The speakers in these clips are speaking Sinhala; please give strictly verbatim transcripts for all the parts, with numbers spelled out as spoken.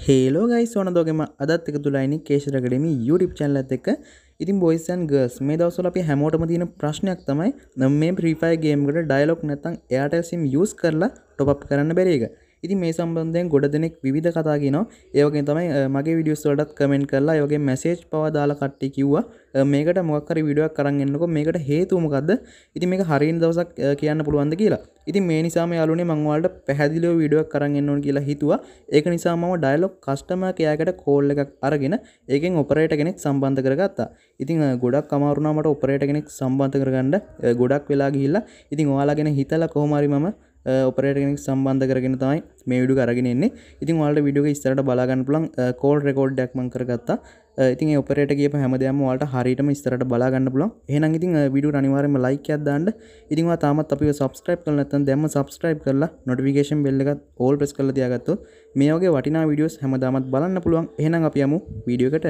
හේලෝ ගයිස් ඕනදෝගෙම අදත් එක තුලයිනි කේෂර අකඩමි YouTube channel එකත් එක්ක. ඉතින් boys and girls මේ දවස්වල අපි හැමෝටම තියෙන ප්‍රශ්නයක් තමයි මේ free fire game එකට dialog නැත්නම් Airtel sim use කරලා top up කරන්න බැරි එක. ඉතින් මේ සම්බන්ධයෙන් ගොඩ දෙනෙක් විවිධ කතා කියනවා. ඒ වගේම තමයි මගේ videos වලටත් comment කරලා ඒ වගේම message පවා දාලා කට්ටිය කිව්වා මේකට මොකක් හරි වීඩියෝ එකක් අරන් එන්නකෝ මේකට හේතුව මොකද්ද? ඉතින් මේක හරියන දවසක් කියන්න පුළුවන්ද කියලා. ඉතින් මේ නිසාම යාළුවනේ මම ඔයාලට පැහැදිලිව වීඩියෝ එකක් අරන් එන්න ඕන කියලා හිතුවා. ඒක නිසා මම dialog customer care එකට call එකක් අරගෙන ඒකෙන් operator කෙනෙක් සම්බන්ධ කරගත්තා. ඉතින් ගොඩක් අමාරු වුණා මට operator කෙනෙක් සම්බන්ධ කරගන්න. ගොඩක් වෙලා ගිහිල්ලා ඉතින් ඔයාලා ගැන හිතලා කොහොම හරි මම operator කෙනෙක් සම්බන්ධ කරගෙන තමයි මේ වීඩියෝ එක අරගෙන එන්නේ. ඉතින් ඔයාලට වීඩියෝ එක ඉස්සරහට බලා ගන්න පුළුවන් call record එකක් මම කරගත්තා. ඉතින් ඒ operator කියපු හැමදේම ඔයාලට හරියටම ඉස්සරහට බලා ගන්න පුළුවන්. එහෙනම් ඉතින් වීඩියෝ එක අනිවාර්යයෙන්ම like එකක් දාන්න. ඉතින් ඔයා තාමත් අපිව subscribe කරලා නැත්නම් දැම්ම subscribe කරලා notification bell එකත් all press කරලා තියාගත්තොත් මේ වගේ වටිනා videos හැමදාමත් බලන්න පුළුවන්. එහෙනම් අපි යමු වීඩියෝ එකට.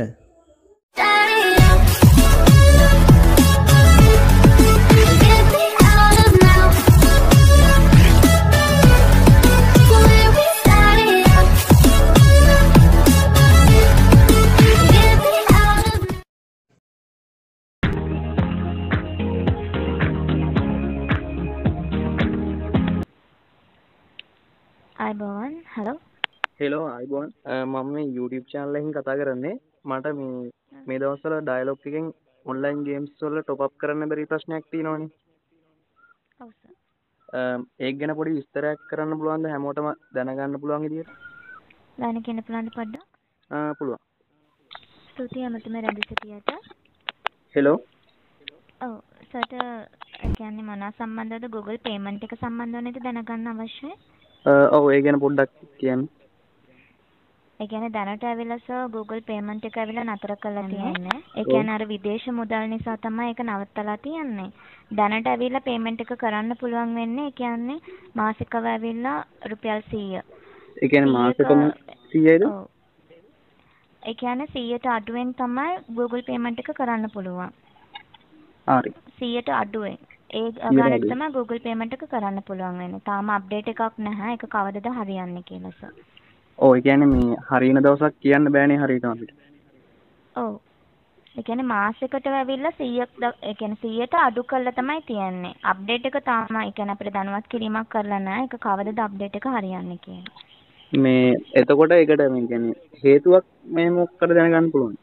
අයිබෝන් හලෝ හෙලෝ අයිබෝන් මම මේ YouTube channel එකකින් කතා කරන්නේ මට මේ මේ දවස්වල dialog එකෙන් online games වල top up කරන්න බැරි ප්‍රශ්නයක් තියෙනවනේ. ඔව් සර්. ඒක ගැන පොඩි විස්තරයක් කරන්න පුළුවන්ද හැමෝටම දැනගන්න පුළුවන් විදියට? දැන කියන්න පුළුවන්ද පොඩ්ඩක්? ආ පුළුවන්. ස්තුතියි අමතම රැඳී සිටියට. හෙලෝ. ඔව් සර්ට ඒ කියන්නේ මොනවා සම්බන්ධවද Google payment එක සම්බන්ධව නේද දැනගන්න අවශ්‍යයි? ඔව් ඒ ගැන පොඩ්ඩක් කියන්න. ඒ කියන්නේ දැනට ඇවිල්ලා සර් Google payment එක ඇවිල්ලා නතර කරලා තියෙන්නේ. ඒ කියන්නේ අර විදේශ මුදල් නිසා තමයි ඒක නවත්තලා තියෙන්නේ. දැනට ඇවිල්ලා payment එක කරන්න පුළුවන් වෙන්නේ ඒ කියන්නේ මාසිකව ඇවිල්ලා රුපියල් සීය. ඒ කියන්නේ මාසෙකම සීයද? ඔව්. ඒ කියන්නේ සීයට අඩුවෙන් තමයි Google payment එක කරන්න පුළුවන්. හරි. සීයට අඩුවෙන්. ඒ ගානට තමයි Google payment එක කරන්න පුළුවන් වෙන්නේ. තාම අප්ඩේට් එකක් නැහැ. ඒක කවදද හරියන්නේ කියලා සර්. ඔව් ඒ කියන්නේ මේ හරියන දවසක් කියන්න බෑනේ හරියටම අපිට. ඔව්. ඒ කියන්නේ මාසෙකට ඇවිල්ලා සීයක් ඒ කියන්නේ සීයට අඩු කරලා තමයි තියන්නේ. අප්ඩේට් එක තාම ඒ කියන්නේ අපිට දැනුවත් කිරීමක් කරලා නැහැ. ඒක කවදද අප්ඩේට් එක හරියන්නේ කියලා. මේ එතකොට ඒකට මේ කියන්නේ හේතුවක් මේ මොකක්ද දැනගන්න පුළුවන්?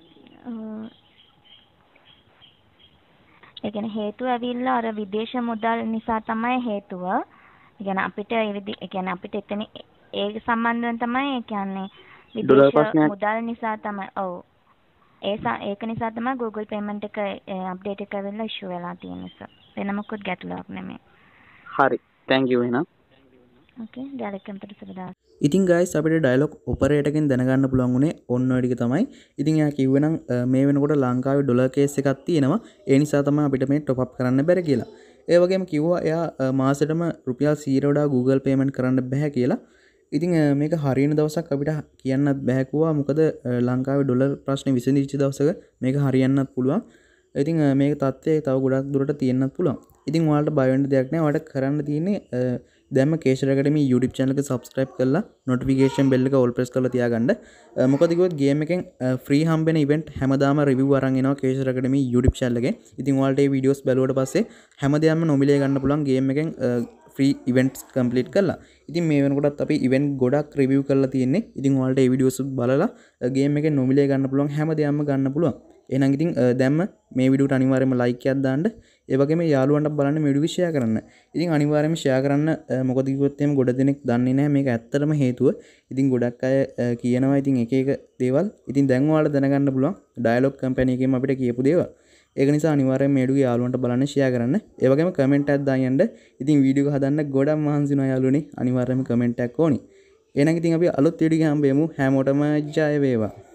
ඒ කියන්නේ හේතුව ඇවිල්ලා අර විදේශ මුදල් නිසා තමයි හේතුව. ඒ කියන්නේ අපිට ඒ විදි ඒ කියන්නේ අපිට එතන ඒ සම්බන්ධයෙන් තමයි ඒ කියන්නේ විදේශ මුදල් නිසා තමයි ඔව්. ඒ ඒක නිසා තමයි Google payment එක අප්ඩේට් එක ඇවිල්ලා ඉෂුව වෙලා තියෙන්නේ සර්. වෙන මොකුත් ගැටලුවක් නෙමෙයි. හරි. thank you එහෙනම්. okay dialog කම්පියුටර් සබදා. ඉතින් guys අපිට dialog operator එකෙන් දැනගන්න පුළුවන් උනේ ඔන්න ඔය ටික තමයි. ඉතින් එයා කිව්වේ නම් මේ වෙනකොට ලංකාවේ ඩොලර් කේස් එකක් තියෙනවා. ඒ නිසා තමයි අපිට මේ top up කරන්න බැරි කියලා. ඒ වගේම කිව්වා එයා මාසෙටම රුපියල් සීයට වඩා Google payment කරන්න බෑ කියලා. ඉතින් මේක හරියන දවසක් අපිට කියන්නත් බෑ කිව්වා. මොකද ලංකාවේ ඩොලර් ප්‍රශ්නේ විසඳිච්ච දවසක මේක හරියන්නත් පුළුවන්. ඉතින් මේක තත්ත්වය තව ගොඩක් දුරට තියෙන්නත් පුළුවන්. ඉතින් ඔයාලට බය වෙන්න දෙයක් නෑ. ඔයාලට කරන්න තියෙන්නේ දැම්ම Keshara Academy YouTube channel එක subscribe කරලා notification bell එක all press කරලා තියාගන්න. මොකද කිව්වොත් game එකෙන් free හම්බෙන event හැමදාම review අරන් එනවා Keshara Academy YouTube channel එකේ. ඉතින් ඔයාලට මේ videos බැලුවට පස්සේ හැමදාම නොමිලේ ගන්න පුළුවන් game එකෙන් free events complete කරලා. ඉතින් මේ වෙනකොටත් අපි event ගොඩක් review කරලා තියෙන්නේ. ඉතින් ඔයාලට මේ videos බලලා game එකෙන් නොමිලේ ගන්න පුළුවන් හැමදාම ගන්න පුළුවන්. එහෙනම් ඉතින් දැම්ම මේ වීඩියෝ එකට අනිවාර්යයෙන්ම like එකක් දාන්න. ඒ වගේම යාළුවන්ට බලන්න මේ වීඩියෝ share කරන්න. ඉතින් අනිවාර්යයෙන්ම share කරන්න. මොකද කිව්වොත් එහෙම ගොඩ දෙනෙක් දන්නේ නැහැ මේක ඇත්තටම හේතුව. ඉතින් ගොඩක් අය කියනවා ඉතින් එක එක දේවල්. ඉතින් දැන් ඔයාලට දැනගන්න පුළුවන් dialog company එකෙන් අපිට කියපු දේවල්. ඒක නිසා අනිවාර්යයෙන් මේ වීඩියෝ යාළුවන්ට බලන්න share කරන්න. ඒ වගේම comment එකක් දාන්න. ඉතින් වීඩියෝ එක හදන්න ගොඩක් මහන්සි වෙනවා යාළුවනේ. අනිවාර්යයෙන්ම comment එකක් ඕනි. එහෙනම් ඉතින් අපි අලුත් වීඩියෝ එකක් හම්බෙමු. හැමෝටම ජය වේවා.